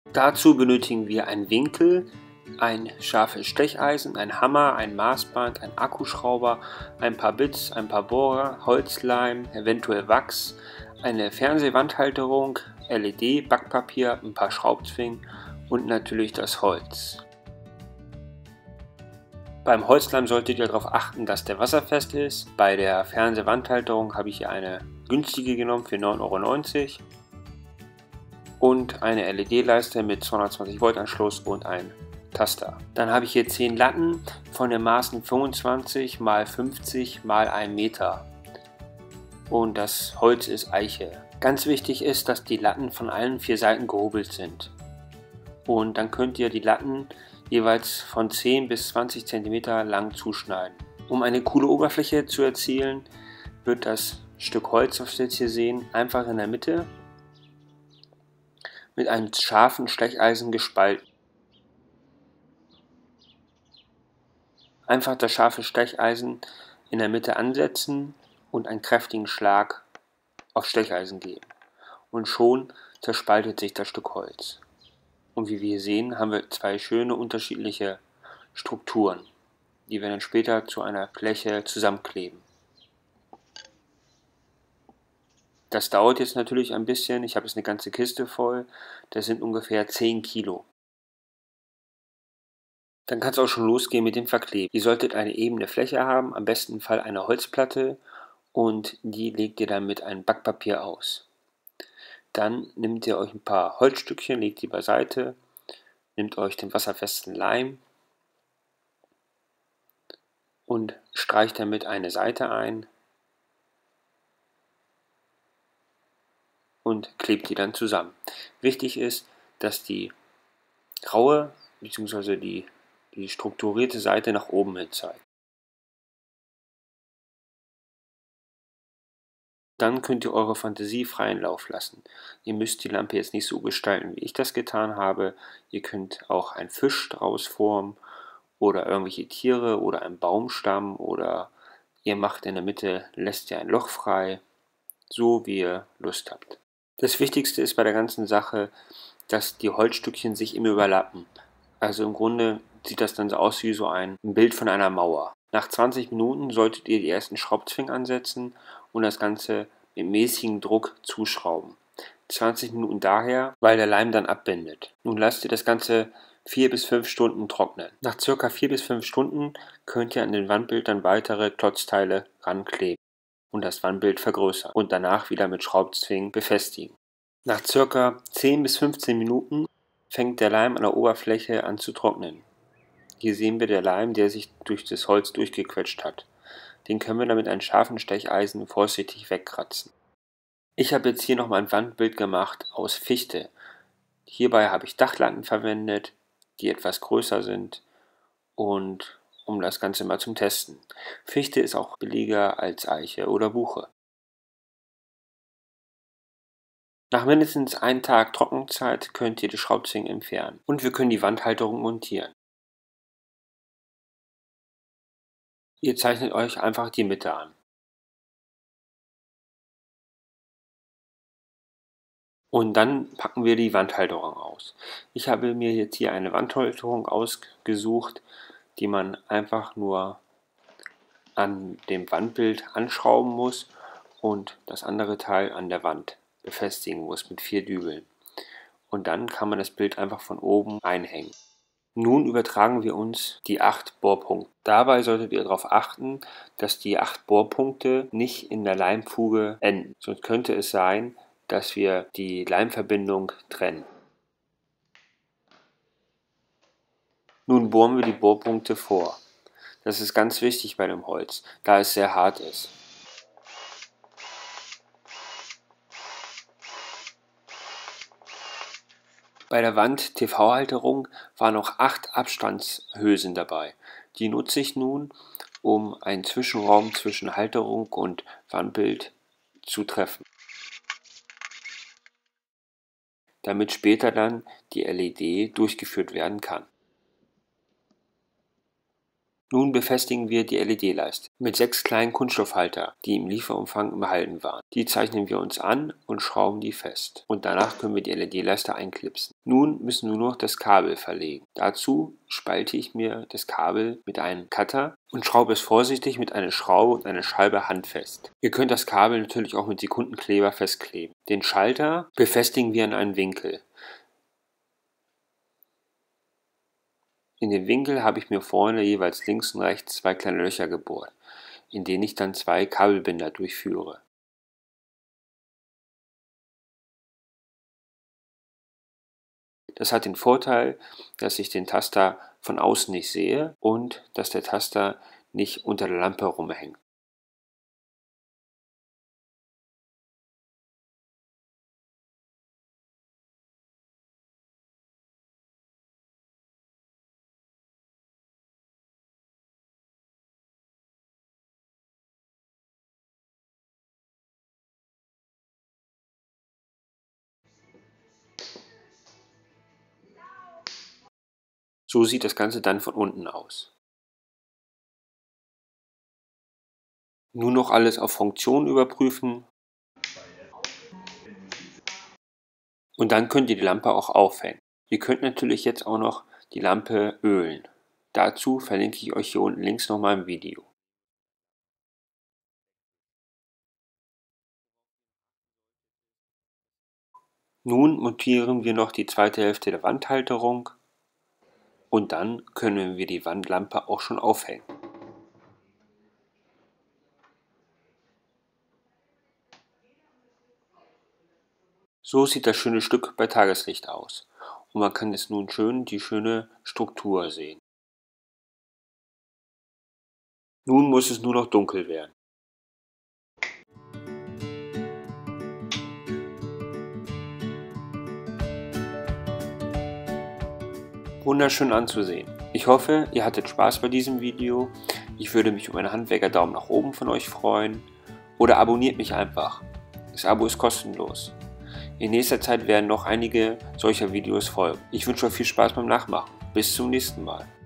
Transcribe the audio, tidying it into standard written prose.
Dazu benötigen wir einen Winkel, ein scharfes Stecheisen, ein Hammer, ein Maßband, einen Akkuschrauber, ein paar Bits, ein paar Bohrer, Holzleim, eventuell Wachs, eine Fernsehwandhalterung, LED, Backpapier, ein paar Schraubzwingen und natürlich das Holz. Beim Holzleim solltet ihr darauf achten, dass der wasserfest ist. Bei der Fernsehwandhalterung habe ich hier eine günstige genommen für 9,90 € und eine LED-Leiste mit 220 Volt Anschluss und ein Taster. Dann habe ich hier 10 Latten von den Maßen 25 x 50 x 1 Meter und das Holz ist Eiche. Ganz wichtig ist, dass die Latten von allen 4 Seiten gehobelt sind und dann könnt ihr die Latten jeweils von 10 bis 20 cm lang zuschneiden. Um eine coole Oberfläche zu erzielen, wird das Stück Holz, was wir jetzt hier sehen, einfach in der Mitte mit einem scharfen Stecheisen gespalten. Einfach das scharfe Stecheisen in der Mitte ansetzen und einen kräftigen Schlag auf Stecheisen geben. Und schon zerspaltet sich das Stück Holz. Und wie wir hier sehen, haben wir 2 schöne unterschiedliche Strukturen, die wir dann später zu einer Fläche zusammenkleben. Das dauert jetzt natürlich ein bisschen, ich habe jetzt eine ganze Kiste voll, das sind ungefähr 10 Kilo. Dann kann es auch schon losgehen mit dem Verkleben. Ihr solltet eine ebene Fläche haben, am besten Fall eine Holzplatte und die legt ihr dann mit einem Backpapier aus. Dann nehmt ihr euch ein paar Holzstückchen, legt die beiseite, nehmt euch den wasserfesten Leim und streicht damit eine Seite ein und klebt die dann zusammen. Wichtig ist, dass die graue bzw. die strukturierte Seite nach oben hin zeigt. Dann könnt ihr eure Fantasie freien Lauf lassen. Ihr müsst die Lampe jetzt nicht so gestalten, wie ich das getan habe. Ihr könnt auch einen Fisch daraus formen oder irgendwelche Tiere oder einen Baumstamm oder ihr macht in der Mitte, lässt ihr ein Loch frei, so wie ihr Lust habt. Das Wichtigste ist bei der ganzen Sache, dass die Holzstückchen sich immer überlappen. Also im Grunde sieht das dann so aus wie so ein Bild von einer Mauer. Nach 20 Minuten solltet ihr die ersten Schraubzwingen ansetzen und das Ganze mit mäßigem Druck zuschrauben. 20 Minuten daher, weil der Leim dann abbindet. Nun lasst ihr das Ganze 4 bis 5 Stunden trocknen. Nach ca. 4 bis 5 Stunden könnt ihr an den Wandbild dann weitere Klotzteile rankleben und das Wandbild vergrößern und danach wieder mit Schraubzwingen befestigen. Nach ca. 10 bis 15 Minuten fängt der Leim an der Oberfläche an zu trocknen. Hier sehen wir den Leim, der sich durch das Holz durchgequetscht hat. Den können wir dann mit einem scharfen Stecheisen vorsichtig wegkratzen. Ich habe jetzt hier nochmal ein Wandbild gemacht aus Fichte. Hierbei habe ich Dachlatten verwendet, die etwas größer sind und um das Ganze mal zum Testen. Fichte ist auch billiger als Eiche oder Buche. Nach mindestens einem Tag Trocknungszeit könnt ihr die Schraubzwingen entfernen und wir können die Wandhalterung montieren. Ihr zeichnet euch einfach die Mitte an. Und dann packen wir die Wandhalterung aus. Ich habe mir jetzt hier eine Wandhalterung ausgesucht, die man einfach nur an dem Wandbild anschrauben muss und das andere Teil an der Wand befestigen muss mit 4 Dübeln. Und dann kann man das Bild einfach von oben einhängen. Nun übertragen wir uns die 8 Bohrpunkte. Dabei solltet ihr darauf achten, dass die 8 Bohrpunkte nicht in der Leimfuge enden. Sonst könnte es sein, dass wir die Leimverbindung trennen. Nun bohren wir die Bohrpunkte vor. Das ist ganz wichtig bei dem Holz, da es sehr hart ist. Bei der Wand-TV-Halterung waren noch 8 Abstandshülsen dabei. Die nutze ich nun, um einen Zwischenraum zwischen Halterung und Wandbild zu treffen, damit später dann die LED durchgeführt werden kann. Nun befestigen wir die LED-Leiste mit 6 kleinen Kunststoffhalter, die im Lieferumfang erhalten waren. Die zeichnen wir uns an und schrauben die fest. Und danach können wir die LED-Leiste einklipsen. Nun müssen wir nur noch das Kabel verlegen. Dazu spalte ich mir das Kabel mit einem Cutter und schraube es vorsichtig mit einer Schraube und einer Scheibe handfest. Ihr könnt das Kabel natürlich auch mit Sekundenkleber festkleben. Den Schalter befestigen wir an einen Winkel. In den Winkel habe ich mir vorne jeweils links und rechts 2 kleine Löcher gebohrt, in denen ich dann 2 Kabelbinder durchführe. Das hat den Vorteil, dass ich den Taster von außen nicht sehe und dass der Taster nicht unter der Lampe rumhängt. So sieht das Ganze dann von unten aus. Nur noch alles auf Funktion überprüfen und dann könnt ihr die Lampe auch aufhängen. Ihr könnt natürlich jetzt auch noch die Lampe ölen. Dazu verlinke ich euch hier unten links nochmal ein Video. Nun montieren wir noch die zweite Hälfte der Wandhalterung und dann können wir die Wandlampe auch schon aufhängen. So sieht das schöne Stück bei Tageslicht aus und man kann jetzt nun schön die schöne Struktur sehen. Nun muss es nur noch dunkel werden. Wunderschön anzusehen. Ich hoffe, ihr hattet Spaß bei diesem Video. Ich würde mich über einen Handwerker-Daumen nach oben von euch freuen. Oder abonniert mich einfach. Das Abo ist kostenlos. In nächster Zeit werden noch einige solcher Videos folgen. Ich wünsche euch viel Spaß beim Nachmachen. Bis zum nächsten Mal.